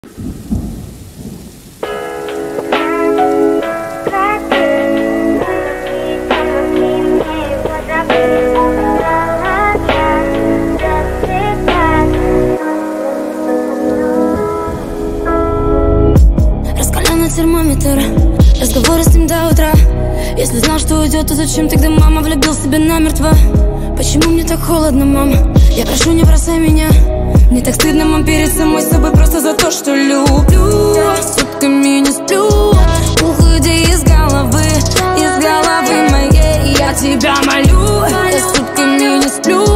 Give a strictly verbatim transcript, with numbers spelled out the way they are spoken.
Раскаленный термометр, разговоры с ним до утра. Если знал, что уйдет, то зачем тогда, мама, влюбил себя намертво? Почему мне так холодно, мама? Я прошу, не бросай меня. Мне так стыдно, мам, перед самой собой, просто за то, что люблю. Сутками не сплю, уходи из головы, из головы моей. Я тебя молю, я сутками не сплю.